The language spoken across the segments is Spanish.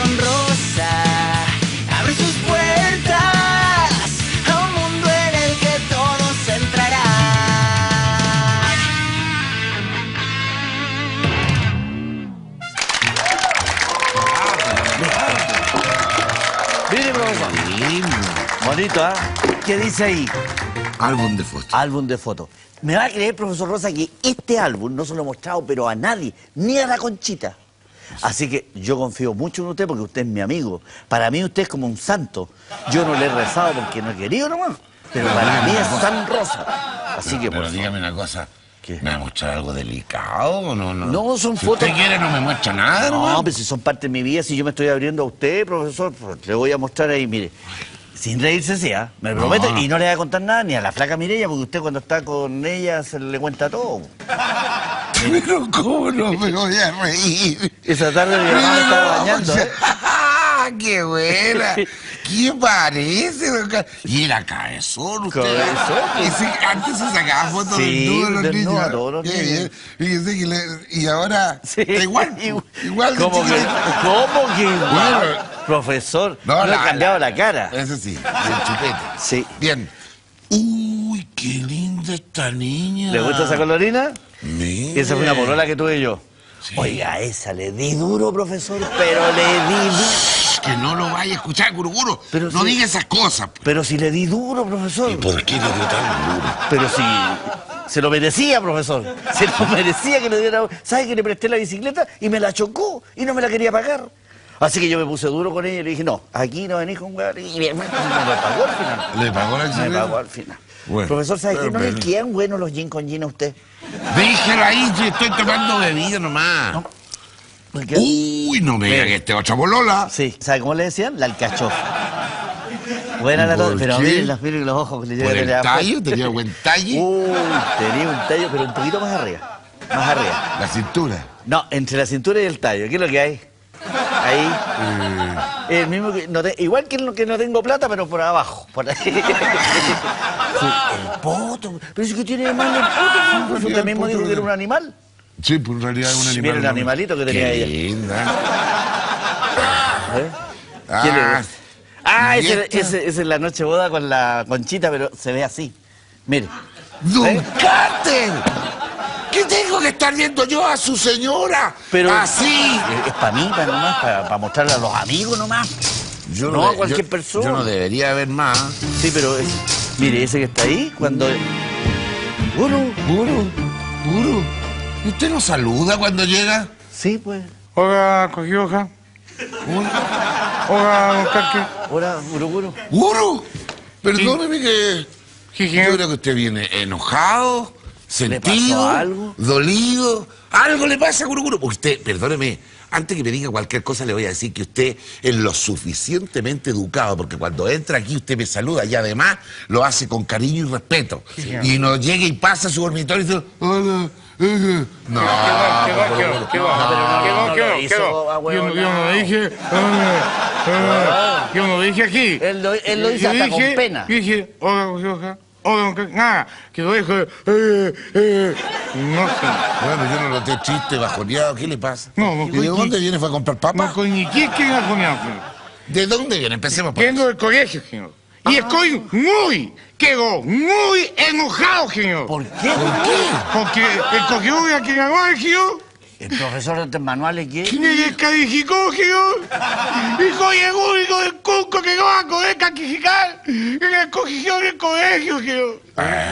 rosa abre sus puertas a un mundo en el que todos entrarán. Mire, profesor. Bonito, ¿ah? ¿Qué dice ahí? Álbum de fotos. Álbum de fotos. ¿Me va a creer, profesor Rosa, que este álbum no se lo he mostrado, pero a nadie, ni a la Conchita? Así que yo confío mucho en usted porque usted es mi amigo. Para mí usted es como un santo. Yo no le he rezado porque no he querido nomás, pero para mí es San Rosa. Así que, pero por dígame una cosa. ¿Qué? ¿Me va a mostrar algo delicado o no? No, son si fotos... Si usted quiere no me muestra nada, no, ¿no? pero si son parte de mi vida, si yo me estoy abriendo a usted, profesor, pues, le voy a mostrar ahí, mire. Sin reírse, sí, ¿ah? Me prometo, y no le voy a contar nada ni a la flaca Mireya, porque usted cuando está con ella se le cuenta todo. Pero ¿cómo no me voy a reír? Esa tarde mi mamá me estaba bañando, ¿eh? ¡Qué buena! ¿Qué parece? Y era cabezón usted. Cabezón. Antes se sacaba fotos sí, desnudos los niños. A todos los niños. Y ahora sí. está igual. Igual de ¿Cómo que igual? Bueno, profesor, no le he cambiado la cara. Eso sí, el chupete. Sí. Bien. Uy, qué linda esta niña. ¿Le gusta esa colorina? Mire. Esa fue una polola que tuve yo. Sí. Oiga, esa le di duro, profesor, pero le di duro. Que no lo vaya a escuchar, Guruguru. Pero no diga esas cosas. Pero si le di duro, profesor. ¿Y por qué le dio tan duro? Pero si... se lo merecía, profesor. Se lo merecía que le diera... ¿Sabe que le presté la bicicleta y me la chocó y no me la quería pagar? Así que yo me puse duro con ella y le dije, no, aquí no venís con weón. Y me pagó al final. ¿Le pagó la bicicleta? Me pagó al final. Bueno, profesor, ¿sabe qué? ¿No le quedan buenos los gin con gin a usted? Déjelo ahí, yo estoy tomando bebida nomás. No. Uy, no me diga que este otra bolola. Sí, ¿sabe cómo le decían? La alcachofa. Buena la tos, pero miren los ojos que le ¿Por el tallo? ¿Tenía buen talle? Tenía un tallo, pero un poquito más arriba. Más arriba. ¿La cintura? No, entre la cintura y el tallo. ¿Qué es lo que hay? Ahí. El mismo que igual que el que no tengo plata, pero por abajo. Por ahí. Sí, el poto. Pero es que tiene de malo el poto. ¿Usted mismo dijo que era un animal? Sí, pues en realidad es un animal. Mira el animalito que tenía ella. Linda. ¿Quién le gusta? Esa es la noche boda con la Conchita, pero se ve así. Mire. ¡Don Carter! ¿Qué tengo que estar viendo yo a su señora? Pero así. Es para mí, para mostrarle a los amigos nomás. No a cualquier persona. Yo no debería ver más. Sí, pero mire, ese que está ahí, cuando... Guru. ¿Y usted no saluda cuando llega? Sí, pues. Hola, Cogioja. Hola, don Carter. Hola, Guru. ¡Guru! Perdóneme que... ¿Qué? Yo creo que usted viene enojado, sentido, ¿Le pasó algo? dolido. Algo le pasa, Guru. Usted, perdóneme, antes que me diga cualquier cosa le voy a decir que usted es lo suficientemente educado, porque cuando entra aquí usted me saluda y además lo hace con cariño y respeto. Sí, y no llega y pasa a su dormitorio y dice, hola. No, ¿Qué va? Yo no dije aquí. Él lo dice hasta con pena. Dije, hola, nada, que lo dijo, no sé. Bueno, yo no lo tengo triste, bajoneado, ¿qué le pasa? No, ¿Y de dónde viene? ¿Fue a comprar papas? ¿Qué es bajoneado, señor? ¿De dónde viene? Empecemos por Vengo del colegio, señor. Y estoy quedo muy enojado, señor. ¿Por qué? Porque el cogió de aquí en el señor. ¿El profesor de artes manuales qué? ¿Quién me descalificó, señor? Y soy el único del Cusco que no va a poder calificar en el colegio del colegio, señor.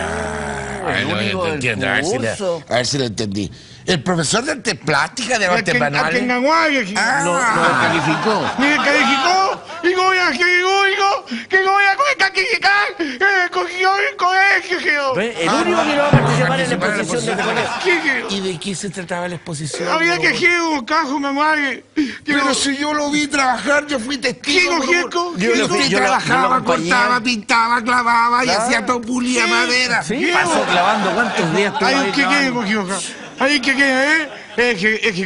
Te entiendo, a ver si lo entendí. El profesor de artes plásticas, de artes manuales. Lo calificó. Me descalificó y no voy a ser el único que no voy a poder calificar en el colegio del colegio, señor. El único que no va a participar en la exposición del colegio. ¿Y de qué se trataba la exposición? Había que hacer un caso, manual. Pero si yo lo vi trabajar, yo fui testigo. Usted trabajaba, cortaba, pintaba, clavaba y hacía topulía, madera. Sí, pasó clavando cuántos días estuvo ahí trabajando. Ahí que es que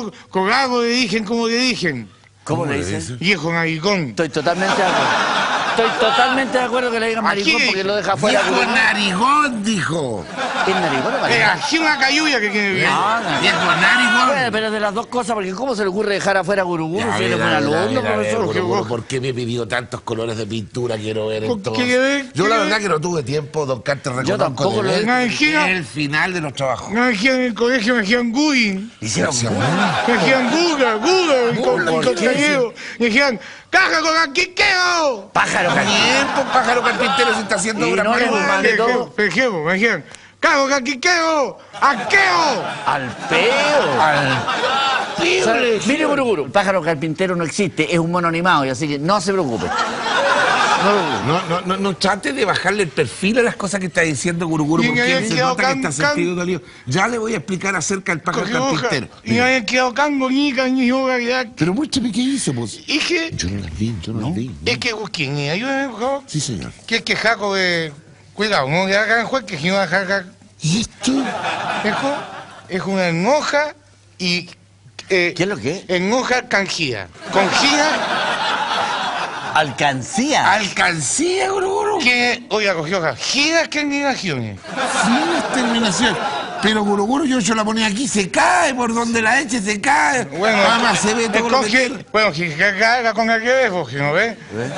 colgado le dicen como le dicen. ¿Cómo le dicen? Viejo naricón. Estoy totalmente de acuerdo. Estoy totalmente de acuerdo que le digan maricón Aquí- porque lo deja fuera. Dijo narigón, dijo. ¿Es narigón o maricón? Aquí una cayuya que quiere ver. Dijo narigón. Bueno, pero de las dos cosas, porque ¿cómo se le ocurre dejar afuera a Guruguru Ya, si eres a buen ver, a ver, alumno, a ver, profesor? Guruguru, ¿por qué me pidió tantos colores de pintura? Quiero ver ¿Por entonces. qué ver? Yo la ¿Qué verdad ver? que no tuve tiempo, don Carter, reconozco tampoco de lo he- ver Imagina- el final de los trabajos. Me decían en el colegio, me decían Gui. Hicieron Me decían Guga, ¿por con qué? compañero. Me decían, caja con anquiqueo. pájaro carpintero. Bien, pues, pájaro carpintero se está haciendo Y obra no le manual. gustan de todo. Por ejemplo, me decían, caja con anquiqueo. ¡Anqueo! Al peo. O sea, mire, Guruguru, pájaro carpintero no existe, es un mono animado, y así que no se preocupe. No trate de bajarle el perfil a las cosas que está diciendo Guruguru, Y porque me había él se quedado nota que está can- sentido dolido. Ya le voy a explicar acerca del pájaro Coge hoja. carpintero. Y me habían quedado cango, ni yoga, ya. Pero muéstrame qué hizo, pues. Y que, Yo no las vi, yo no las vi. es que, ¿quién es? Ayúdame, por favor. Sí, señor. Que es que jaco de... Cuidado, no le hagan juez que si no va a jacar... ¿Y esto? Es una enoja y... ¿Qué es lo que es? Enoja canjía. Con gira Alcancía. Alcancía, Guruguru. que... Oiga, cogió hoja. Gira que negaciones. Fines terminación. Pero Guruguru, yo la ponía aquí, se cae, por donde la eche se cae. Bueno, Además se ve todo lo que tiene. bueno, si caiga con aquel porque ¿no ves?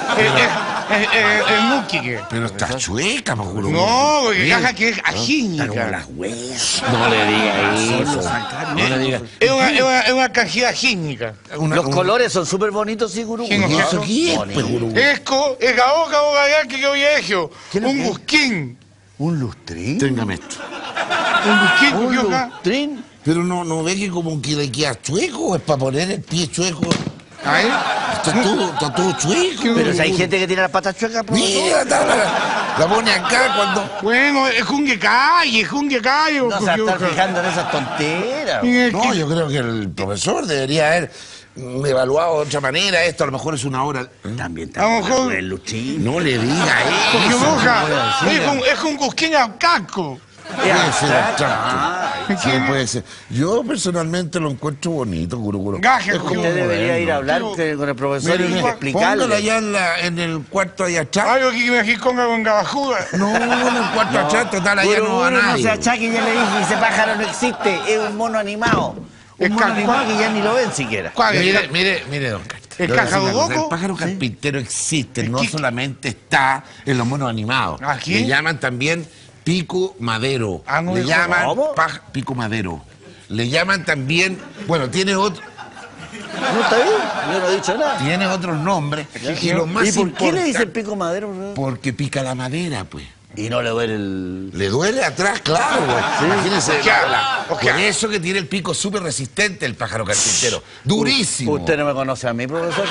Es muquique. Pero está chueca, pues, Guruguru. No, porque Bien. caja que es Está como agínica. las huellas. No le diga eso. No le digas. Es una cajía agínica. Los colores son súper bonitos, sí, Guruguru. Sí, no, ¿Y eso Son qué es, pues, Guruguru? Es gaoca o gallar que yo he hecho. ¿Qué es lo Un que es? busquín. ¿Un lustrín? Téngame esto. Un busquín, ¿Un cogió acá. lustrín? Pero no ve que como que le queda chueco, es para poner el pie chueco. Ahí. Está todo chueco. Pero si hay gente que tiene las patas chuecas, profesor. Mira, la pone acá cuando... Bueno, es un que calle, No se va a cogió estar acá. fijando en esas tonteras. Y es No, que- yo creo que el profesor debería haber evaluado de otra manera. Esto a lo mejor es una hora... También A lo mejor- el lustrín. No le diga Cogió eso. hoja. puede decir. Es un cusquín al casco. Puede ser abstracto. Sí, ¿Quién? puede ser. Yo personalmente lo encuentro bonito, Guruguru. Gaje, Es como cogió. Usted debería ir a hablar Pero- con el profesor Mire, y póngalo explicarle. allá en el cuarto allá atrás. Algo que me jiconga con gabajuda. No, en el cuarto atrás, total, allá no va Guruguru, no nadie. se achaque, ya le dije, ese pájaro no existe, es un mono animado. Es Un mono ca- animado que ya ni lo ven siquiera. ¿Cuál es? Mire, don Carter. ¿El Le voy a decir una cájaro cosa, loco? El pájaro carpintero existe, no ¿Qué? solamente está en los monos animados. ¿Ah, qué? Le llaman también pico madero. Ah, no Le dijo- llaman ¿Cómo? pico madero. Le llaman también, bueno, tiene otro. No está bien, yo no he dicho nada. Tiene otros nombres. Y lo más ¿Y por qué le dicen importante- pico madero, profesor? Porque pica la madera, pues. Y no le duele el... Le duele atrás, claro. Imagínese. Ojeala, Por ojeala. eso que tiene el pico súper resistente el pájaro carpintero. Durísimo. Usted no me conoce a mí, profesor.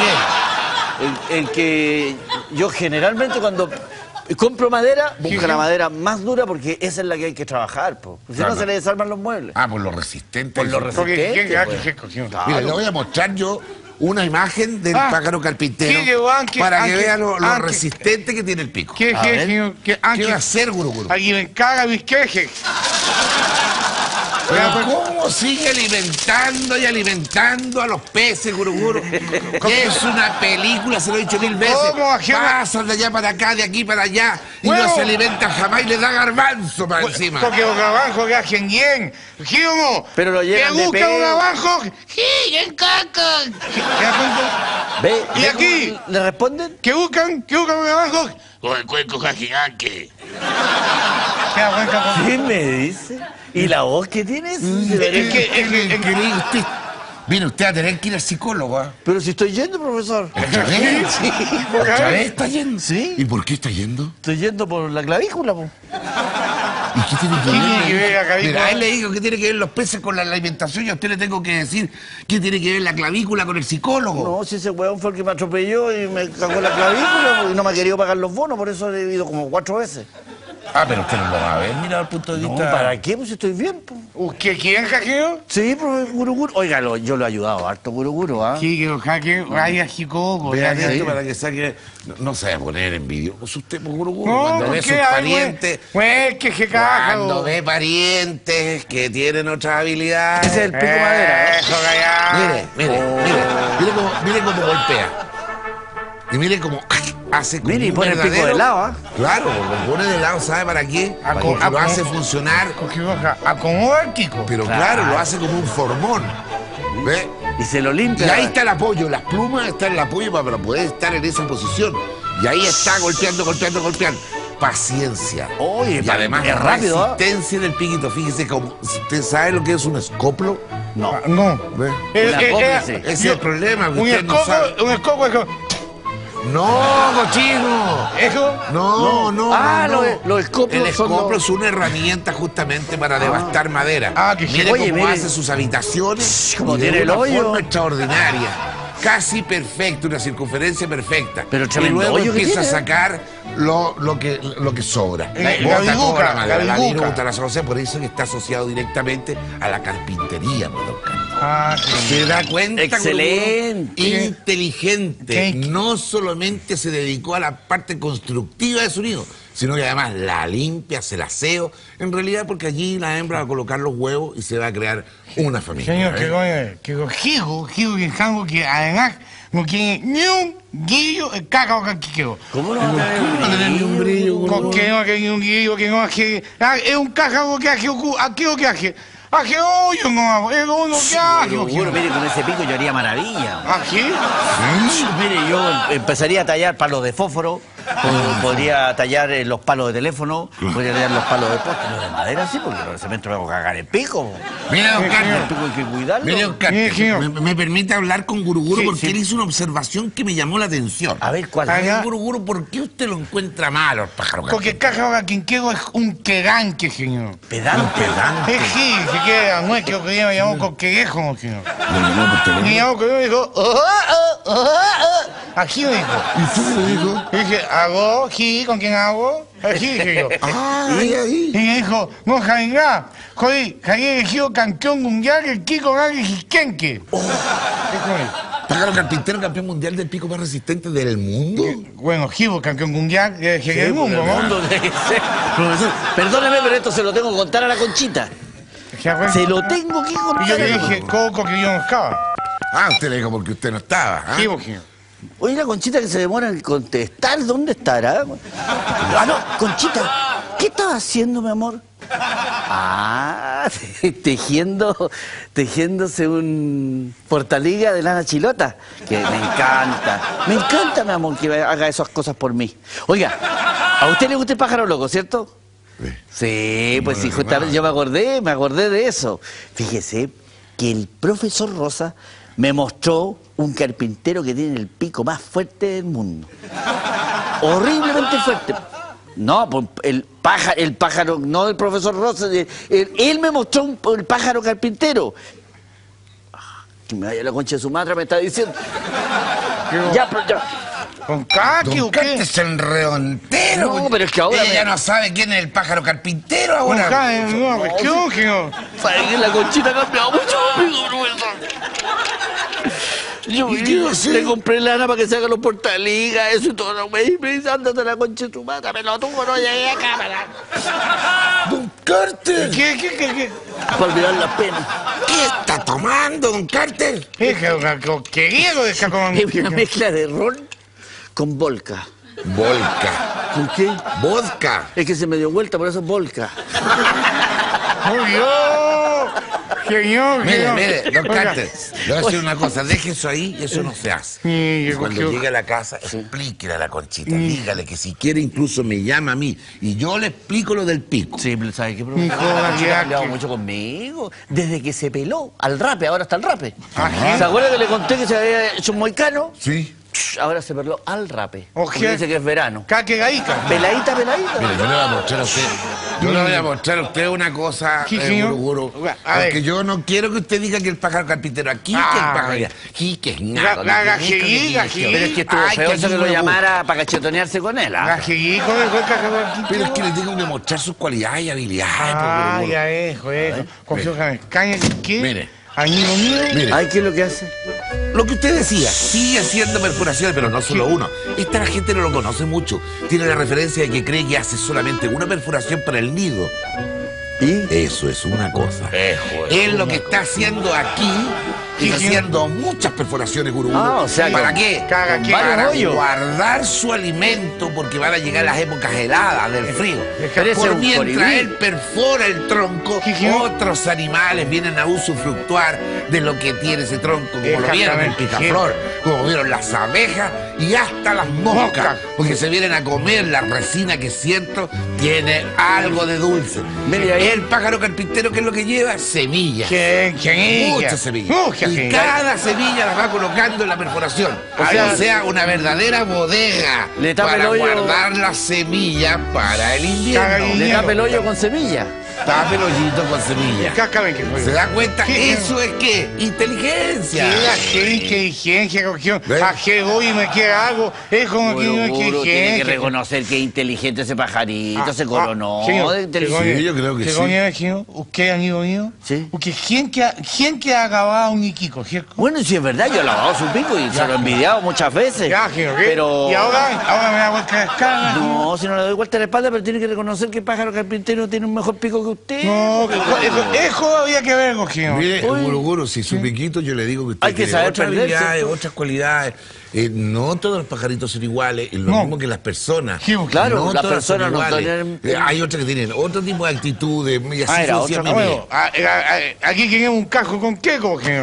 ¿En qué? En que yo generalmente cuando compro madera, busco la madera más dura porque esa es la que hay que trabajar, po. Si Claro. no se le desarman los muebles. Ah, por lo resistente. Por lo Eso. resistente. Porque, ¿quién pues. ¿qué cogió? Mira, le voy a mostrar yo una imagen del Ah, pájaro carpintero ¿qué llevó antes? para que Antes- vea lo antes- resistente que tiene el pico. ¿Qué, A ver. qué, qué, ¿Qué va a hacer, Guruguru? Aquí me caga mis quejes. Pero ¿cómo sigue alimentando y alimentando a los peces, Guruguru? Que es una película, se lo he dicho 1000 veces. ¿Cómo, ajena? Pasan de allá para acá, de aquí para allá, y Bueno. no se alimentan jamás y le da garbanzo para encima. Porque los gabanjos que hacen bien. ¿Sí o no? Pero lo llenan ¿Te de gusta pelo. un gabanjo? Sí, en caca. ¿Te das cuenta? ¿Ve? ¿Y ¿Ve aquí? cómo le responden? ¿Qué buscan? ¿Qué buscan un gabanjo? Con el cuenco gigante. ¿Te das cuenta? ¿Qué me dice? ¿Y la voz que tienes? Mire, usted va a tener que ir al psicólogo, ¿ah? Pero si estoy yendo, profesor. ¿Otra vez? Sí, ¿Otra vez está yendo? Sí. ¿Y por qué está yendo? Estoy yendo por la clavícula, po. ¿Y qué tiene que ¿Qué tiene que ver la clavícula? Mira, a él le digo que tiene que ver los peces con la alimentación y a usted le tengo que decir que tiene que ver la clavícula con el psicólogo. No, si ese weón fue el que me atropelló y me cagó la clavícula y no me ha querido pagar los bonos, por eso he ido como 4 veces. Ah, pero usted no lo va a ver, mira, al punto de No, vista... ¿para qué? Pues estoy bien, po. ¿Usted quién hackeó? Sí, profesor Guruguru. Oiga, yo lo he ayudado harto, Guruguru, ¿ah? Sí, que los hackeo. Vaya, chico. Vea Sí. esto para que saque... No se va a poner envidioso usted, por Guruguru, No, cuando ¿por ve qué? sus Ay, parientes... Pues que se caga. Cuando ve parientes que tienen otras habilidades... Ese es el pico madera, ¿eh? Eso, callado. Mire cómo golpea. Y mire cómo... hace como Mire, y un pone el pico verdadero- de lado, ¿ah? Claro, lo pone de lado, ¿sabe para qué? Porque lo hace funcionar, Acomoda el Kiko. pero claro, lo hace como un formón. ¿Ve? Y se lo limpia. Y ahí está el apoyo, las plumas están en el apoyo para poder estar en esa posición. Y ahí está golpeando. Paciencia. Oye, y además es rápido, ¿ah? resistencia del piquito. Fíjese, como, ¿usted sabe lo que es un escoplo? No. No. ¿Ve? cómplice. Ese es el problema, que Un usted no sabe. un escoco es como... ¡No, cochino! ¿Eso? No. Ah, los escoplos El son escoplo los- es una herramienta justamente para devastar madera. Ah, que mire oye, cómo mire. hace sus habitaciones. Como y de tiene el una hoyo. forma extraordinaria. Casi perfecto, una circunferencia perfecta. Pero y tremendo luego hoyo que empieza a tiene. sacar lo que sobra. La Bota viruca, toda la madera, la la viruca. viruca, la asocia, por eso que está asociado directamente a la carpintería, pues, don Carlos. Ah, sí. ¿Se da cuenta? Excelente. Guruguru? Inteligente. ¿Qué? No solamente se dedicó a la parte constructiva de su nido, sino que además la limpia, hace el aseo. En realidad, porque allí la hembra va a colocar los huevos y se va a crear una familia. Señor, ¿eh? que Hijo que es algo que además no tiene ni un guillo el caca que quedó. ¿Cómo no va a tener ni un brillo, Porque no tiene un guillo que no hace. Es un caca que hace. Aquí lo que hace. Hace hoyo no hago. Es lo único que hace. Seguro, mire, con ese pico yo haría maravilla. ¿Aquí? Mire, yo empezaría a tallar palos de fósforo, podría tallar los palos de teléfono, podría tallar los palos de poste, los de madera sí, porque los de cemento me voy a cagar el pico. Mira, don El Carlos. pico hay que cuidarlo. Mire, don Carlos, Sí, señor. me permite hablar con Guruguru Sí, porque sí. él hizo una observación que me llamó la atención. A ver, ¿cuál? Ah, ya. Guruguru, ¿por qué usted lo encuentra malo, el pájaro? Porque caja ahora quien quedó es un queganque, señor. Pedante. Es sí, se queda, no es que lo que me llamó coquerejo, señor. Lo llamó por teléfono. Me llamó que me dijo, aquí me dijo. ¿Y usted qué le dijo? Y dije, ¿hago? Sí, ¿con quién hago? Así dije yo. Ahí. Y me dijo, no, Jaingá, joder, había elegido campeón mundial el Kiko Gagui Jiquenque. Eso es. Pájaro carpintero, campeón mundial del pico más resistente del mundo. Bueno, Gibo, campeón mundial del mundo, ¿no? Mundo debe ser. Profesor, perdóneme, pero esto se lo tengo que contar a la Conchita. Se lo tengo que Y yo contar. le dije, Coco, que yo no estaba. Ah, usted le dijo porque usted no estaba. ¿ah? Gibo, señor. Oye, la Conchita que se demora en contestar, ¿dónde estará? Ah, no, Conchita, ¿qué estás haciendo, mi amor? Ah, tejiéndose un portaliga de lana chilota, que me encanta, mi amor, que haga esas cosas por mí. Oiga, ¿a usted le gusta el pájaro loco, cierto? Sí, pues sí, justamente yo me acordé de eso. Fíjese que el profesor Rosa me mostró un carpintero que tiene el pico más fuerte del mundo. Horriblemente fuerte. No, pues el pájaro, no el profesor Rosa, él me mostró el pájaro carpintero. Ah, que me vaya la concha de su madre, me está diciendo. Ya, pero ya. ¿Con Kaki Don o qué? Carlos se enredó entero. No, pero es que ahora Ella me- ya no sabe quién es el pájaro carpintero Con ahora. Kaki, no, ¿qué, señor? Sabe que la conchita ha cambiado mucho, amigo, profesor. Yo ¿Y qué iba a hacer? le compré lana para que se haga los portaligas, eso y todo. Me dice, ándate a la concha de tu madre, me lo tuvo, no llegué a cámara. Don Carter. ¿Qué? Para olvidar la pena. ¿Qué está tomando, don Carter? ¿Qué griego de Jacón? Es una mezcla de ron con volca. Volca. ¿Con qué? Vodka. Es que se me dio vuelta, por eso es volca. ¡Oh, Dios! Señor, Mire, don Oiga, Carter, le voy a decir una cosa, deje eso ahí, eso no se hace. Sí, Y yo cuando creo- llegue a la casa, explíquele a la Conchita, dígale que si quiere incluso me llama a mí y yo le explico lo del pico. Sí, pero ¿sabes qué? Hijo, La Conchita ya ha cambiado que- mucho conmigo. Desde que se peló al rape, ahora está el rape. Ajá. ¿Se acuerda que le conté que se había hecho un moicano? Sí. Ahora se peló al rape. Oje. Porque dice que es verano. Caque gaica. Peladita. Mire, yo le voy a mostrar a usted. Yo le voy a mostrar a usted una cosa, Sí, señor. Guruguru. A ver. Porque yo no quiero que usted diga que el pájaro carpintero aquí, que el pájaro allá. Aquí, que es nada. La lo que gajerí, dijo, gajerí. Pero es que estuvo Ay, feo que eso que aquí lo me llamara para cachetonearse con él. ¿Ah? Gajeguico de Hueca. Pero es que le tengo que mostrar sus cualidades y habilidades. Ah, Guruguru. ya es, eso. Cogió caña, ¿qué? Mire. Amigo mío. Mire. Ay, ¿qué es lo que hace? Lo que usted decía, sigue haciendo perforaciones, pero no solo uno. Esta la gente no lo conoce mucho. Tiene la referencia de que cree que hace solamente una perforación para el nido. ¿Y? Eso es una cosa. Él lo que está haciendo aquí y haciendo muchas perforaciones, gurú. Ah, o sea que- ¿Para qué? ¿Para qué? Varios Para hoyos. guardar su alimento, porque van a llegar las épocas heladas del frío. Pero ese Por es un mientras colibrí. él perfora el tronco, otros animales vienen a usufructuar de lo que tiene ese tronco, como lo vieron el Exactamente, picaflor, como vieron las abejas y hasta las moscas, porque se vienen a comer la resina que siento tiene algo de dulce. Mire ahí. El pájaro carpintero, ¿qué es lo que lleva? Semillas. ¿Quién? Muchas semillas. Muchas Y semillas. cada semilla las va colocando en la perforación. O sea, una verdadera bodega Le tapa para el hoyo. guardar las semillas para el invierno. Le tapa el hoyo con semilla. Tapa el hoyito con semillas. Exactamente. ¿Se da cuenta? ¿Qué? Eso es qué? Inteligencia. ¿Qué inteligencia, cogió? ¿A qué voy y me queda algo? Es como que no Gurú, tiene que inteligencia. reconocer que es inteligente ese pajarito, se coronó señor, de inteligente. Sí, yo creo que sí. Señor, usted, amigo mío, Sí. porque ¿quién que ha acabado un iquico, cierto? Bueno, si es verdad, yo he lavado su pico y se lo he envidiado muchas veces. Ya, señor, ¿qué? Pero... Y ahora me da vuelta la escala. No, si no le doy vuelta a la espalda, pero tiene que reconocer que el pájaro carpintero tiene un mejor pico que usted. No, eso había que ver, cogido. Mire, Uy. Guruguru, si su piquito yo le digo que usted Hay que tiene saber otras perder, habilidades, ¿cierto? otras cualidades. No todos los pajaritos son iguales, es lo No. mismo que las personas. Sí, claro, no las todas son personas no iguales. tienen- Hay otras que tienen otro tipo de actitudes, y así era otra sucesivamente. Bueno, aquí tenemos un cajo con qué, cogido.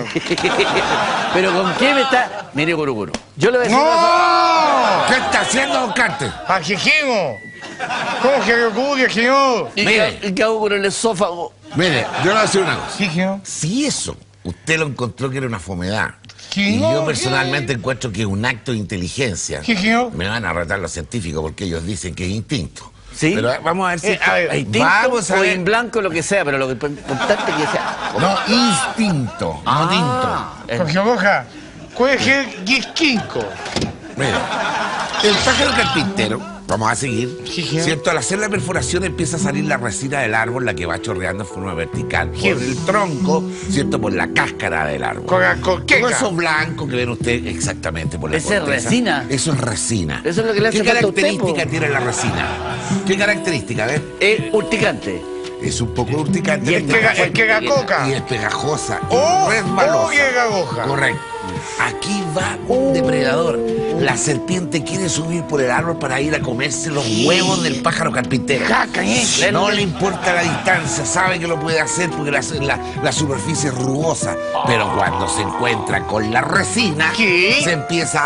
Pero ¿con qué me está...? Mire, Guruguru, yo le voy a decir una cosa. ¡No! ¿Qué está haciendo, don Carter? ¡Ajijimo! ¿Cómo que ocurre, señor? ¿Y Mire. qué hago con el esófago? Mire, yo le voy a decir una cosa. Sí, señor. Si eso usted lo encontró que era una fomedad, Sí, y no, yo personalmente encuentro que es un acto de inteligencia, Sí, señor. me van a retar los científicos porque ellos dicen que es instinto. ¿Sí? Pero vamos a ver si... a ver, Hay tinto Vamos a o ver. en blanco, lo que sea, pero lo importante es que sea... No, instinto, no tinto. Cogió Roja, puede ser distinto. Mire, el pájaro carpintero, vamos a seguir, Sí, señor. ¿cierto? Al hacer la perforación empieza a salir la resina del árbol, la que va chorreando en forma vertical por Sí. el tronco, ¿cierto? Por la cáscara del árbol. Con la corteza. Todo eso blanco que ven usted exactamente por la ¿Esa es corteza. resina? Eso es resina. Eso es lo que le hace ¿Qué falta a usted, característica po? tiene la resina? ¿Qué característica? A ver, Es urticante. es un poco urticante. Y es que la coca. Y es pegajosa y Oh, resbalosa. oh, que la hoja. Correcto. Aquí va un depredador. La serpiente quiere subir por el árbol para ir a comerse los huevos del pájaro carpintero. No le importa la distancia, sabe que lo puede hacer porque la superficie es rugosa. Pero cuando se encuentra con la resina, ¿Qué? se empieza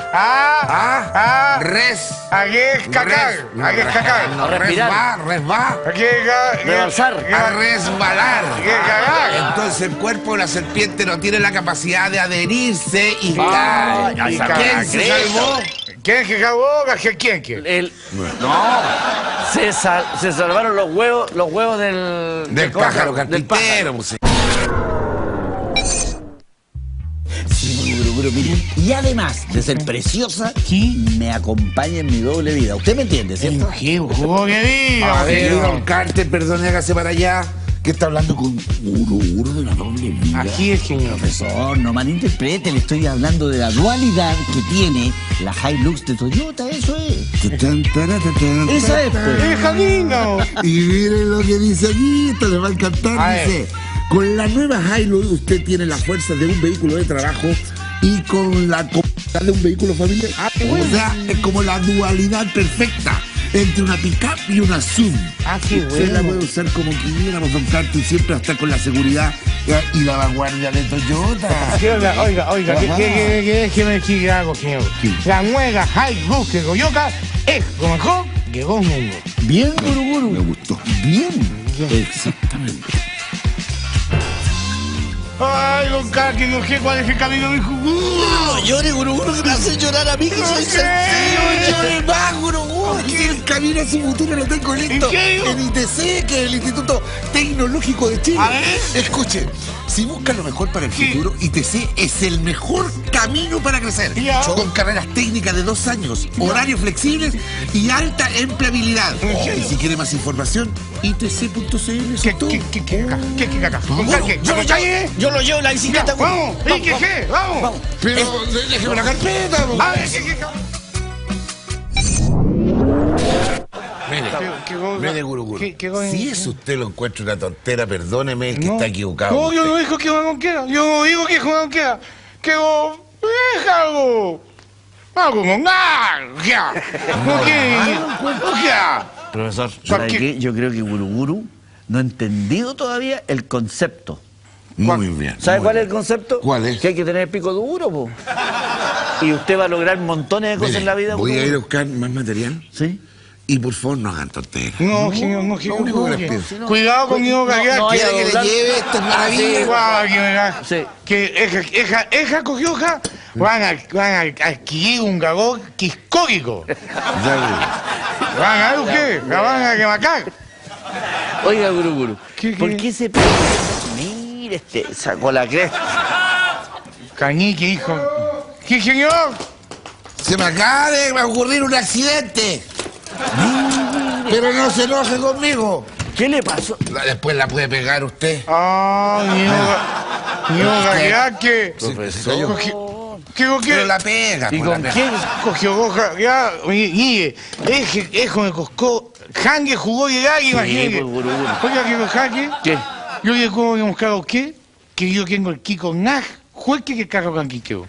a Cacar. no, respirar. resbalar. A resbalar. ¿Qué cagar? Entonces el cuerpo de la serpiente no tiene la capacidad de adherirse y Ay, cae. ay, ¿Quién se Cristo. salvó? ¿Quién que cagó? ¿Quién que? No, se salvaron los huevos Del pájaro carpintero. pues, sí. Sí, Gurú, mire. Y además de ser preciosa, me acompaña en mi doble vida. ¿Usted me entiende, cierto? ¿Qué? ¿Cómo que diga? A ver, don Carter, perdone, hágase para allá. ¿Qué está hablando con Gurú de la doble vida? Aquí es señor. Profesor, no malinterprete, le estoy hablando de la dualidad que tiene la Hilux de Toyota, eso es. Esa es, pues. ¡Es Janino! Y miren lo que dice aquí, esto le va a encantar, A ver. dice, con la nueva Hilux usted tiene la fuerza de un vehículo de trabajo y con la comodidad de un vehículo familiar. O sea, es como la dualidad perfecta entre una pick-up y una SUV. Qué Usted la puede usar como quiera, don Carter, y siempre hasta con la seguridad y la vanguardia de Toyota. Oiga, déjeme decir algo, señor. La nueva Hilux de Toyota es lo mejor de dos mundos. Bien, Gurú. Me gustó. Bien. Exactamente. Ay, don Carlos, no sé cuál es el camino de mi jugo. No llore, Gurú, que me hace llorar a mí, que soy sencillo. Llore más, Gurú. Porque el camino a su futuro lo tengo listo. ¿En serio? En ITC, que es el Instituto Tecnológico de Chile. A ver. Escuchen, si buscan lo mejor para el futuro, ITC es el mejor camino para crecer. Ya. Con carreras técnicas de 2 años, horarios flexibles y alta empleabilidad. Y si quiere más información, itc.cl. ¿Qué caca? Don Carlos, Yo lo llevo en la bicicleta, Gurú. Vamos, ¿qué? Vamos. Pero déjeme la carpeta. A ver, Mire, Mire, Guruguru, ¿Qué si eso usted lo encuentra una tontera, perdóneme, es que No. está equivocado. No, yo usted. no digo que juegan con quiera. Yo no digo que juegan con quiera. Que es algo. Algo con ya. No que. Profesor, ¿Por ¿sabe qué? qué? Yo creo que Guruguru no ha entendido todavía el concepto. Muy bien. ¿Sabe muy cuál es bien. el concepto? ¿Cuál es? Que hay que tener el pico duro, po. Y usted va a lograr montones de cosas Mire, en la vida. voy a ir a Guruguru. buscar más material ¿Sí? y por favor no hagan tonteras. No, señor, no, señor. Lo único que les no. pido. Cuidado con mi boca, ya. no, ¿Quiere vaya a que le doblar. lleve estas maravillas? Guau, que me da. Sí. Que esa cogió, van a adquirir un gagón quiscórico. Ya, Van a ver usted, la van a quemacar. Oiga, Guruguru, ¿Qué? ¿por qué se pega? Mire, este sacó la cresta. Cañique, hijo. ¿Qué, señor? Se me acaba de ocurrir un accidente. Pero no se enoje conmigo. ¿Qué le pasó? Después la puede pegar usted. Mi hoga, que. Profesor. ¿Qué Pero cogió? la pega. ¿Y pues, la con pega. quién? Cogió hoja, ya, mire, es me coscó. Jangue jugó y ya, imagínate. pues, Guruguru. Oiga, que Jangue. ¿Qué? Yo le como que buscar a qué, que yo tengo el Kiko Naj, juegue que carro con Kiko.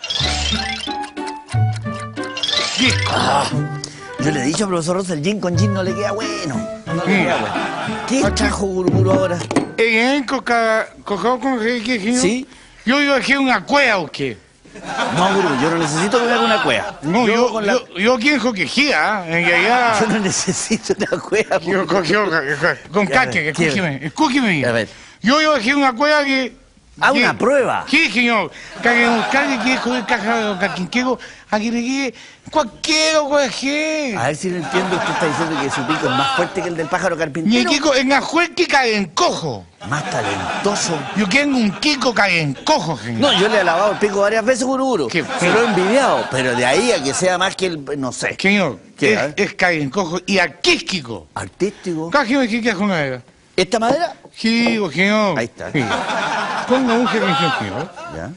Yo le he dicho, profesor Rosa, el gin con gin no le queda bueno. No le queda bueno. ¿Qué trajo Guruguru ahora? En cojado con que ¿Sí? Yo iba a hacer una cueva o qué. No, Guruguru, yo no necesito que me haga una cueva. No, con la- yo quiero que gira, en realidad. Yo no necesito una cueva. Yo cogió con Ya, caque, ¿qué? escúcheme. A ver. Yo iba a hacer una cueva que. Ah, una prueba. Sí, señor. Que buscar que joder caja de caquinquego, a que le quede cualquiera, cualquier. A ver si lo entiendo, usted está diciendo que su pico es más fuerte que el del pájaro Mi carpintero. Kiko en la juerca cae en cojo. Más talentoso. Yo tengo un Kiko cae en cojo, señor. No, yo le he lavado el pico varias veces, Guruguru. ¿Qué? Se lo he envidiado, pero de ahí a que sea más que el, no sé. Señor, ¿Qué? A ver. es cae en cojo y aquísquico. Artístico. Cájeme que queda con la. ¿Esta madera? Sí, señor. Ahí está. Sí. Ponga un gerencia, señor. Ya.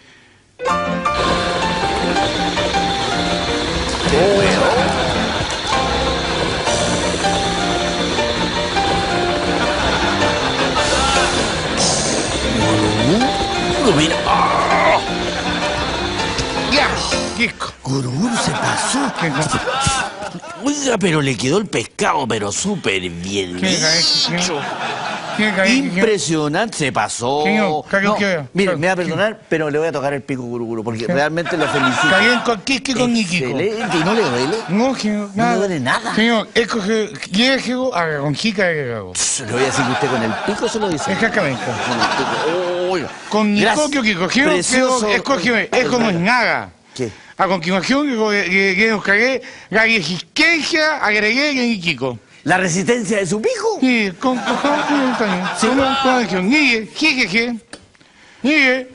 Guruguru, mira. ¡Ah! Ya, Kiko. Guruguru se pasó. ¿Qué Oiga, pero le quedó el pescado, pero súper bien. cae, hecho. señor? ¿Qué cae, señor? Impresionante, se pasó. Señor, cague No, que- mire, me va a perdonar, pero le voy a tocar el pico Guruguru, porque realmente lo felicito. Cae en cualquier con mi Kiko. Excelente, ¿y no le duele? No, señor, No nada. le duele nada. Señor, es que llego a con chica de gago. Le voy a decir que usted con el pico se lo dice. Exactamente. Con el pico. Oiga. Con mi Gracias. copio que cogió, Precioso. escógeme, es como es nada. ¿Qué? A continuación, que nos cagué la resistencia agregué en mi Kiko. ¿La resistencia de su pico? Y con cojón también. Sí. Con acción. Nigue, jejeje. Nigue.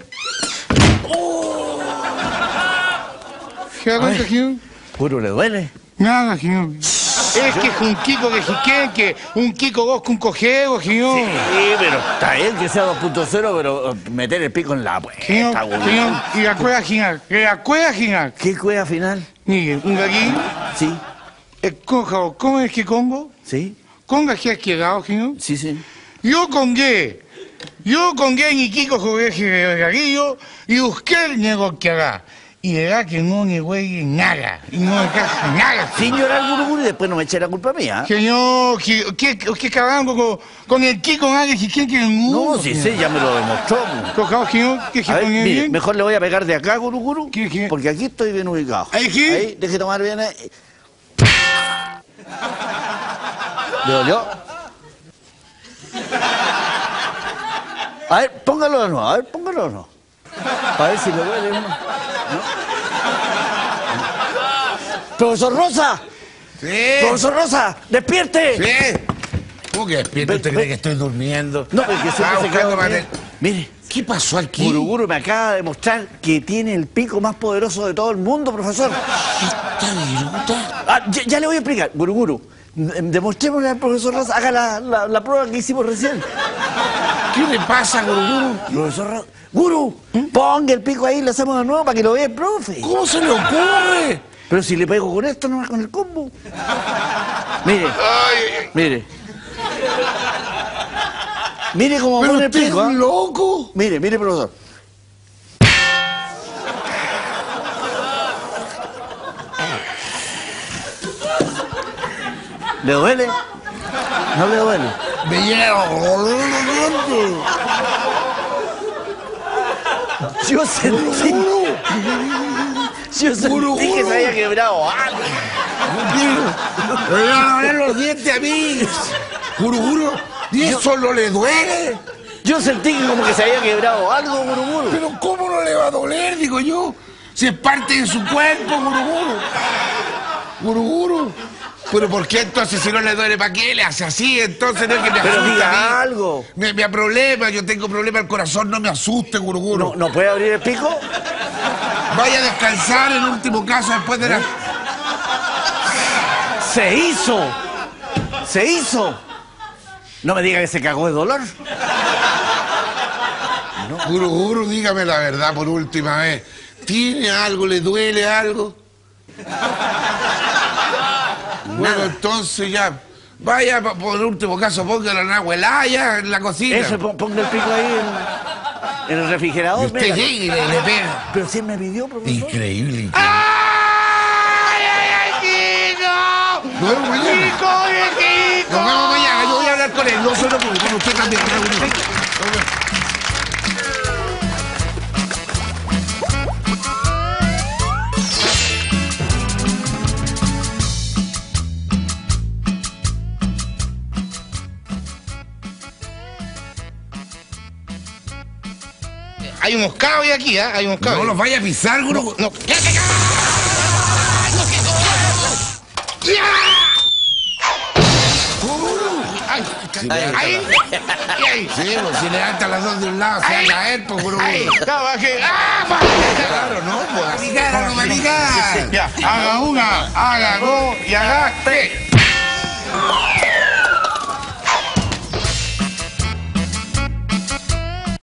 ¿Se da cuenta, señor? Puro le duele. Nada, señor. Es que es un Kiko que si que un Kiko vos con cojeo, señor. Sí, pero está bien que sea 2.0, pero meter el pico en la Señor, puerta, Guruguru. señor, y la cueva final. La cueva final. ¿Qué cueva final? Mire, un gallín, Sí, escoja, ¿cómo es que congo? sí, Conga que ha quedado, señor. sí, sí. Yo congué ni Kiko jugué el gallillo y busqué el nego que hará. Y verá que no me huele nada. Y no me caja nada. Sin llorar, Guruguru, y después no me eche la culpa mía. Señor, ¿qué cagando con el Kiko nadie si quiere que el mundo? No, sí, sí, ya me lo demostró. Cojado, señor, que se A ver, pone mire, bien. mejor le voy a pegar de acá, Guruguru, ¿Qué? porque aquí estoy bien ubicado. ¿Ahí sí? Ahí, deje tomar bien ahí. ¿Le dolió? A ver, póngalo de nuevo, a ver, póngalo de nuevo. A ver si le duele uno. ¿No? ¡Profesor Rosa! Sí. ¡Profesor Rosa! ¡Despierte! Sí. ¿Cómo que despierto? ¿Usted Ve- cree ve- que estoy durmiendo? No, porque siempre Estaba se buscando queda material. dormido. Mire, ¿Qué pasó aquí? Guruguru me acaba de demostrar que tiene el pico más poderoso de todo el mundo, profesor. ¿Esta viruta? Ah, ya le voy a explicar, Guruguru. Demostrémosle al profesor Rosa, haga la prueba que hicimos recién. ¿Qué le pasa, Guruguru? Profesor Rosa, Guru, ponga el pico ahí y lo hacemos de nuevo para que lo vea el profe. ¿Cómo se le ocurre? Pero si le pego con esto, no con el combo. Mire, Ay, mire. Mire cómo pero pone el usted pico, es ¿ah? loco. Mire, mire, profesor. ¿Le duele? ¿No le duele? Me llega. Yo sentí... Yo sentí que se había quebrado algo. Me van a doler los dientes a mí. Juro. ¿Y eso no le duele? Yo sentí que como que se había quebrado algo, Guruguru. Pero ¿cómo no le va a doler, digo yo? Si es parte de su cuerpo, Guruguru. Pero ¿por qué entonces si no le duele, para qué le hace así? Entonces no es que me Pero asuste a diga mí. algo. Me problema, yo tengo problema al corazón, no me asuste, Guruguru. ¿No puede abrir el pico? Vaya a descansar en último caso después de la... ¡Se hizo! ¡Se hizo! No me diga que se cagó de dolor. Guruguru, dígame la verdad por última vez. ¿Tiene algo? ¿Le duele algo? Bueno, entonces ya... Vaya, por último caso, póngalo en agua helada en la cocina. Eso, ponga el pico ahí en el refrigerador. Usted mira. llegue y le pega. Pero si él me pidió, profesor. Increíble. ¡Ay, Kiko! Nos vemos mañana. Kiko! Nos vemos mañana. Yo voy a hablar con él. No solo con usted también. Nos vemos. Hay un moscado ahí aquí, ¿ah? Hay un moscado. No los vaya a pisar, Guruguru. No. Ahí. Sí, pues, si levantan las dos de un lado, se va a caer, pues, Guruguru. Claro, no, pues así. No me diga. Ya, haga una, haga dos y haga tres.